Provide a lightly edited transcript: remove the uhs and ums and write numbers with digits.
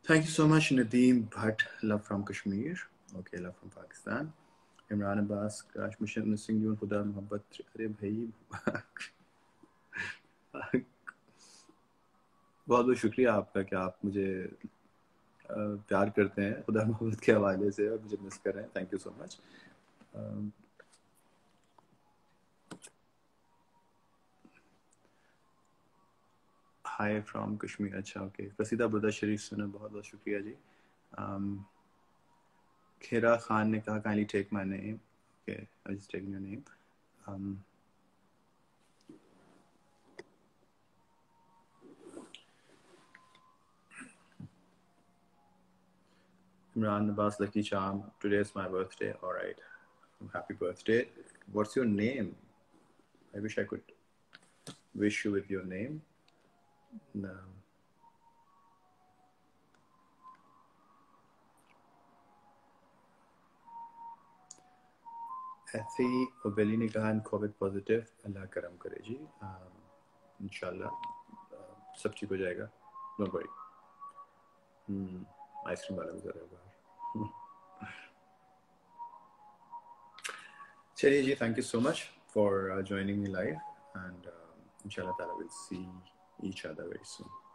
Thank you so much, Nadeem Bhatt. Love from Kashmir. Okay, love from Pakistan. Imran Abbas, Crash Mission, Missing You, Khuda Aur Mohabbat. अरे भाई बहुत बहुत शुक्रिया आपका कि आप मुझे प्यार करते हैं खुदा मोहब्बत के हवाले से और मुझे मिस कर रहे हैं. Thank you so much. Hi from Kashmir. अच्छा ओके. कसीदा बुरदा शरीफ सुना. बहुत बहुत शुक्रिया जी. खेरा खान ने कहा kindly take my name. Okay, I just taking your name. Imran Abbas Lucky Charm. Today is my birthday. All right. Happy birthday. What's your name? I wish I could wish you with your name. No. ऐसे ही ओबेली ने कहा Covid positive. अल्लाह करम करे जी. इंशाल्लाह सब ठीक हो जाएगा. Don't worry. आइसक्रीम वाला गुजर रहा है. चलिए जी. Thank you so much for joining me live and inshallah ta'ala we'll see each other very soon.